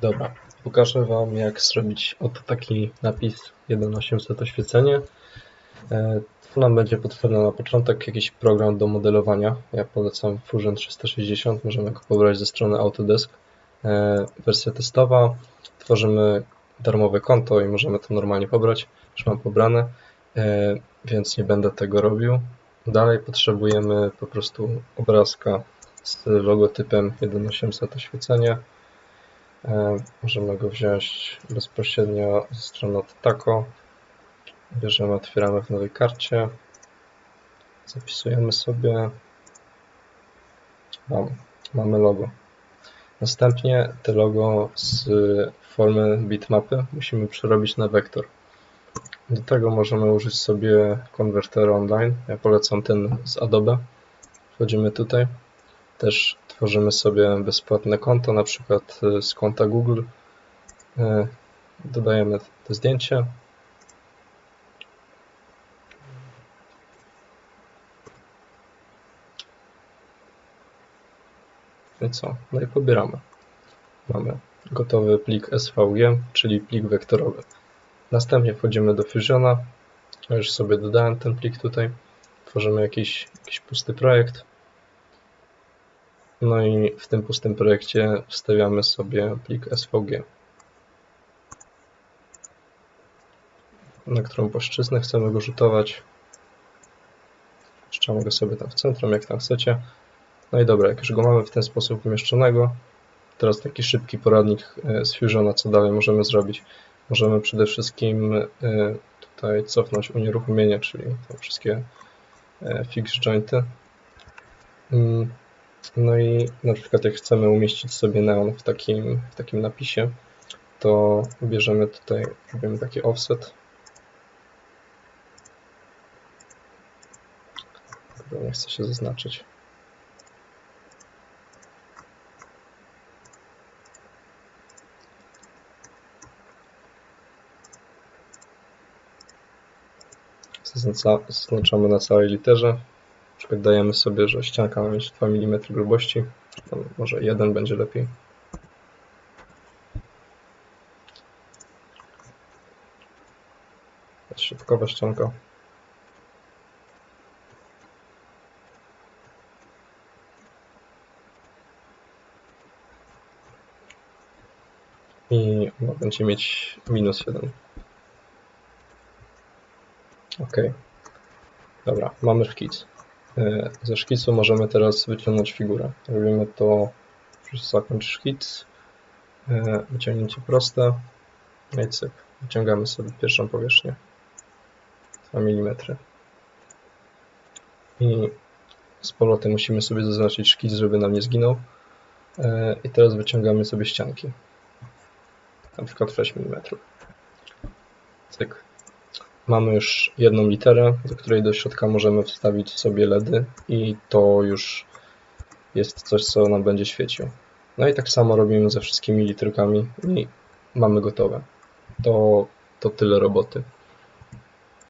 Dobra, pokażę Wam, jak zrobić oto taki napis 1800 oświecenie. Tu nam będzie potrzebny na początek jakiś program do modelowania. Ja polecam Fusion 360, możemy go pobrać ze strony Autodesk. Wersja testowa, tworzymy darmowe konto i możemy to normalnie pobrać. Już mam pobrane, więc nie będę tego robił. Dalej potrzebujemy po prostu obrazka z logotypem 1800 oświecenie. Możemy go wziąć bezpośrednio ze strony od Taco. Bierzemy, otwieramy w nowej karcie. Zapisujemy sobie. Mamy logo. Następnie te logo z formy bitmapy musimy przerobić na wektor. Do tego możemy użyć sobie konwertera online. Ja polecam ten z Adobe. Wchodzimy tutaj. Też tworzymy sobie bezpłatne konto, na przykład z konta Google. Dodajemy to zdjęcie. I co? No i pobieramy. Mamy gotowy plik SVG, czyli plik wektorowy. Następnie wchodzimy do Fusiona. Ja już sobie dodałem ten plik tutaj. Tworzymy jakiś pusty projekt. No i w tym pustym projekcie wstawiamy sobie plik SVG, na którą płaszczyznę chcemy go rzutować. Puszczamy go sobie tam w centrum, jak tam chcecie. No i dobra, jak już go mamy w ten sposób umieszczonego, teraz taki szybki poradnik z Fusiona, co dalej możemy zrobić. Możemy przede wszystkim tutaj cofnąć unieruchomienie, czyli te wszystkie fix jointy. No i na przykład jak chcemy umieścić sobie neon w takim napisie, to bierzemy tutaj, robimy taki offset. Nie chce się zaznaczyć. Zaznaczamy na całej literze. Na przykład dajemy sobie, że ścianka ma mieć 2 mm grubości. Tam może 1 będzie lepiej. Środkowa ścianka. I ona będzie mieć -1. OK. Dobra, mamy szkic. Ze szkicu możemy teraz wyciągnąć figurę. Robimy to przez zakończ szkic. Wyciągnięcie proste. No i cyk. Wyciągamy sobie pierwszą powierzchnię. 2 mm. I z powrotem musimy sobie zaznaczyć szkic, żeby nam nie zginął. I teraz wyciągamy sobie ścianki. Na przykład 6 mm. Cyk. Mamy już jedną literę, do której do środka możemy wstawić sobie LEDy i to już jest coś, co nam będzie świeciło. No i tak samo robimy ze wszystkimi literkami i mamy gotowe. To tyle roboty.